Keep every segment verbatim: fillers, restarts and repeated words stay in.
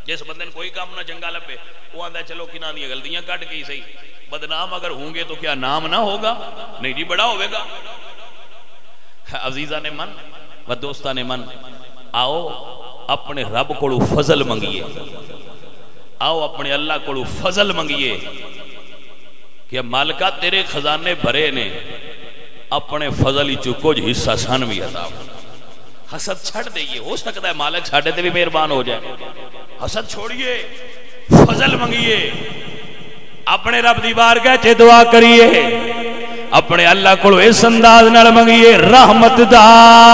جس بندے کوئی کام نہ چنگا لبے وہ آندا چلو کنہ دی غلطیاں کٹ کے ہی صحیح، بدنام اگر ہوں گے تو کیا نام نہ ہوگا؟ نہیں جی بڑا ہوئے گا۔ عزیزہ نے من و دوستہ نے من، آؤ اپنے رب کو فضل منگیے، آؤ اپنے اللہ کو فضل منگیے کہ مالکہ تیرے خزانے بھرے نے، اپنے فضل ہی چکو جو حصہ سن بھی عطا۔ حسد چھڑ دئیے، ہو سکتا ہے مالک چھاڑے تے بھی مہربان ہو جائے، حسد چھوڑیے، فضل منگیے، اپنے رب دی بارگاہ چ دعا کریے، اپنے اللہ کو اس انداز نال منگیے، رحمت دا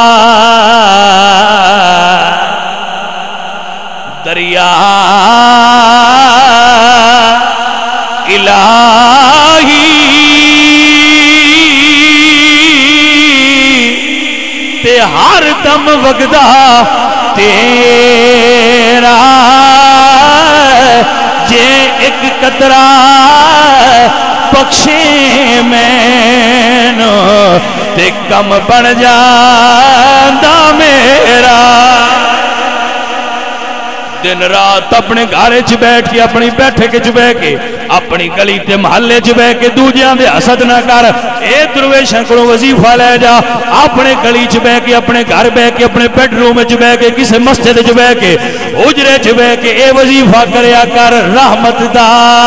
دریا الہی تے ہر دم وگدا تیرا، جے ایک قطرہ بخشے مینو تے کم بن جاندا میرا۔ دن رات اپنے گھر چ بیٹھ کے، اپنی بیٹھک چ بیٹھ کے، اپنی گلی تے محلے چ بیٹھ کے دوجیاں دے حسد نہ کر، اے درویشاں کولوں وظیفہ لے جا، اپنے گلی چ بیٹھ کے، اپنے گھر بیٹھ کے، اپنے بیڈ روم چ بیٹھ کے، کسے مسجد چ بیٹھ کے، حجرے چ بیٹھ کے اے وظیفہ کریا کر، رحمت دا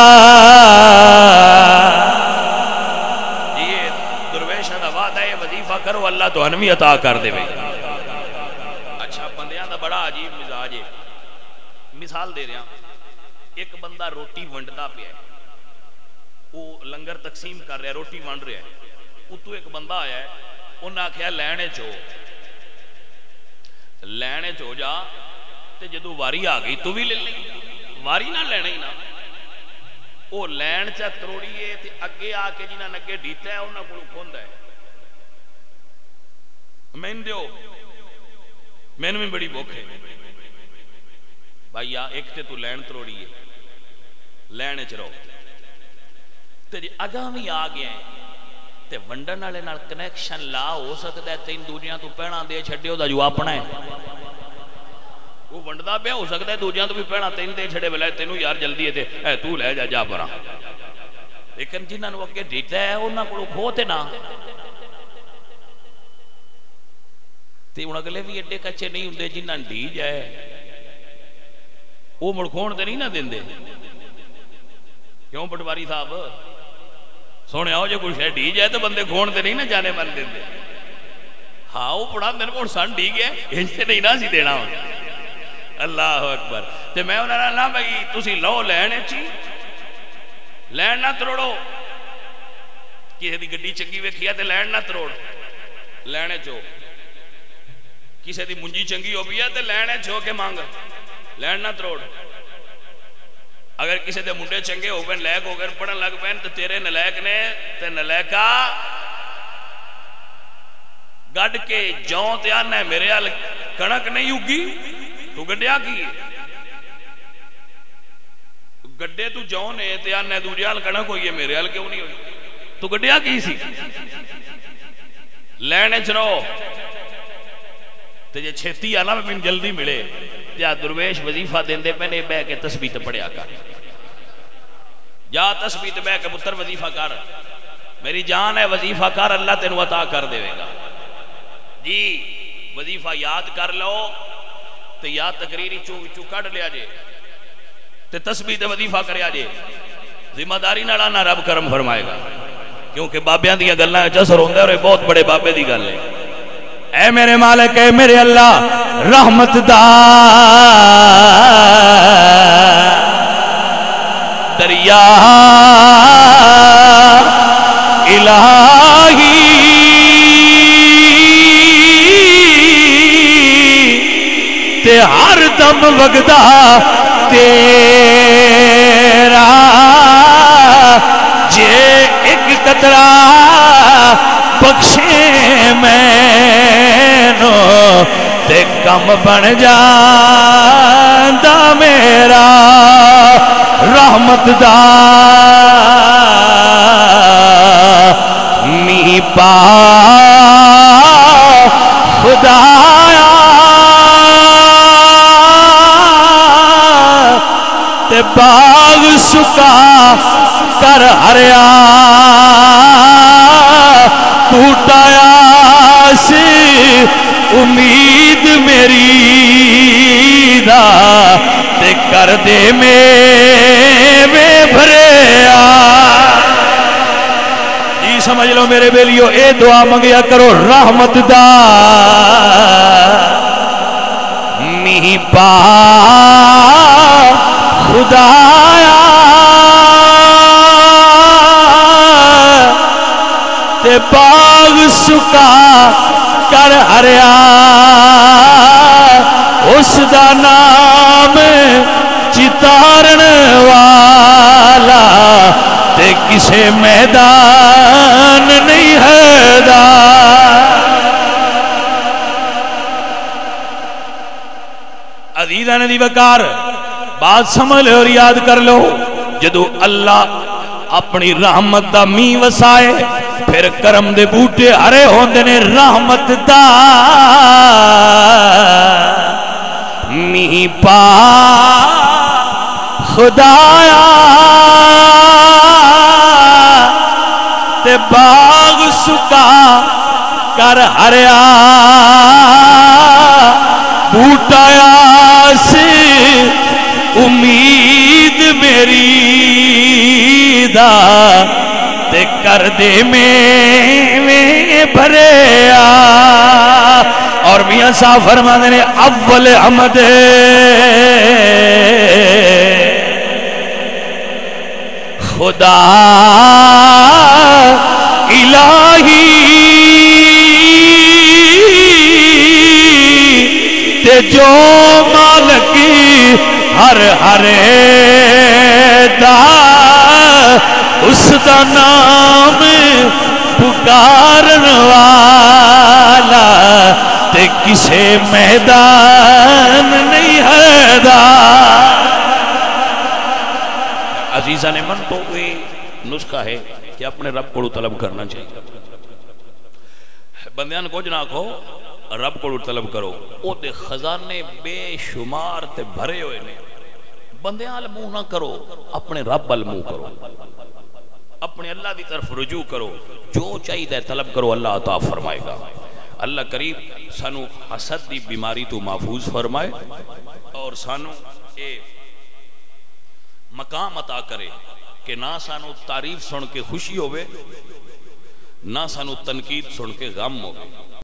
یہ درویشاں دا وعدہ ہے، وظیفہ کرو اللہ تو انوی عطا کر دے۔ اچھا بندیاں دا بڑا عجیب مزاج ہے۔ مثال دے رہا، ایک بندہ روٹی ونڈدا پیا ہے، وہ لنگر تقسیم کر رہا ہے، روٹی ونڈ رہا ہے، اتو ایک بندہ آیا ہے، انہاں آکھیا لینے چو لینے چو جا، تے جدو واری آ گئی تو بھی لے لیں، واری نہ لینے ہی نہ، وہ لین چا تروڑیے تے اگے آ کے جنہاں نگے ڈیتا ہے انہاں کو کھوندا ہے، میں دیو میں نے بھی بڑی بھوک ہے بھائی، ایک تے تو لین تروڑی ہے، لین چرو تے جی اگاں بھی آ گیا ہے تے ونڈن والے نال کنیکشن لا، ہو سکتا ہے تین دنیا تو پہنا دے چھڈیو دا جو اپنا ہے، وہ ونڈدا پیا، ہو سکتا ہے دنیا تو بھی پہنا تین دے چھڑے بلائے تینوں یار جلدی ہے تے اے تو لے جا جا پراں، لیکن جنہاں نو اگے ڈیٹا ہے انہاں کولوں کھو تے نہ، تے ہن اگلے بھی ایڈے کچے نہیں ہوندے جنہاں ڈی جائے، وہ مڑکھون تے نہیں نہ دیندے، کیوں پٹواری صاحب سونے آؤ جو کچھ ہے ڈی جائے تو بندے کھون تے نہیں نہ جانے من دیندے، ہاں وہ پڑھا دن کو سن ڈی گیا انج تے نہیں نہ سی دینا ہوں۔ اللہ اکبر۔ تے میں انہوں نے اللہ بھائی تسی لو لینے چی لین نہ تروڑو، کسی دی گڈی چنگی ویکھیا تے لین نہ تروڑ، لینے چو کسی دی منجی چنگی ہو گیا تے لینے چو کے مانگ، لین نہ تروڑ۔ اگر کسی دے منڈے چنگے ہو گئے نیک ہو گئے پڑھن لگ پین تو تیرے نلیک نے تے نلیکا گڈ کے جون تے آنا ہے میرے حال کنک نہیں اگی تو گڈیا کی گڈے تو جون ہے تے آنا ہے دوجہ حال کنک ہوئی ہے میرے حال کیوں نہیں ہوئی تو گڈیا کی سی لینے چرو تے جے چھتی آنا میں جلدی ملے جا درویش وظیفہ دیندے پہنے بے کے تسبیح تے پڑھیا کر، جا تسبیح تے بے کے پتر وظیفہ کر، میری جان ہے وظیفہ کر اللہ تینو عطا کر دے گا جی۔ وظیفہ یاد کر لو تے یاد تقریری چو چو کٹ لیا جے تے تسبیح تے وظیفہ کریا جے، ذمہ داری نہ لانا رب کرم فرمائے گا، کیونکہ بابیاں دیا گلاں چسر ہوندے اور بہت بڑے بابے دی گل ہے۔ اے میرے مالک اے میرے اللہ رحمت دا دریا الہی تے ہر دم وگدا تیرا، جے ایک قطرہ بخشے مینو تے کم بن جاندا میرا، رحمت دا می پا خدایا تے باغ سکا کر ہریا ٹوٹایا سی امید میری دا تے کر دے میں بھریا. جی سمجھ لو میرے بیلیو اے دعا منگیا کرو رحمت دا می پا خدایا تے باغ سکا کر ہریا اس دا نام چتارن والا تے کسے میدان نہیں ہے دا. عزیزان دی وقار بات سمجھ لو اور یاد کر لو جدو اللہ اپنی رحمت دا می وسائے پھر کرم دے بوٹے ہرے ہوندے نے رحمت دا می پا خدایا تے باغ سکا کر ہریا بوٹایا سی امید میری دا تے کر دے میں بھریا. اور میاں صاحب فرمانے نے اول حمد خدا الہی تے جو مالکی ہر ہر دا اس دا نام پکارن والا تے کسے میدان نہیں ہے دا. عزیزان من تو کوئی نسخہ ہے کہ اپنے رب کو طلب کرنا چاہیے. بندیان کو جنا کو رب کو طلب کرو او دے خزانے بے شمار تے بھرے ہوئے نے. بندیاں المو نہ کرو اپنے رب المو کرو اپنے اللہ دی طرف رجوع کرو جو چاہیے طلب کرو اللہ عطا فرمائے گا. اللہ قریب سانو حسد دی بیماری تو محفوظ فرمائے اور سانو اے مقام عطا کرے کہ نہ سانو تعریف سن کے خوشی ہوئے نہ سانو تنقید سن کے غم ہوئے.